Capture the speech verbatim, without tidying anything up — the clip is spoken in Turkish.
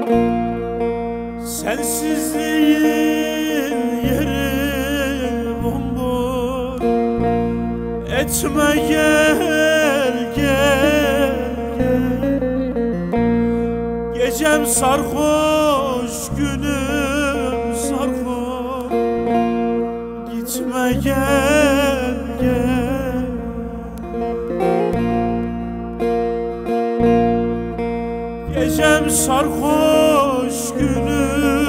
Sensizliğin yeri bomboş, etme gel gel gel. Gecem sarhoş, günüm sarhoş, gitme gel gel. Gecem sarhoş, günüm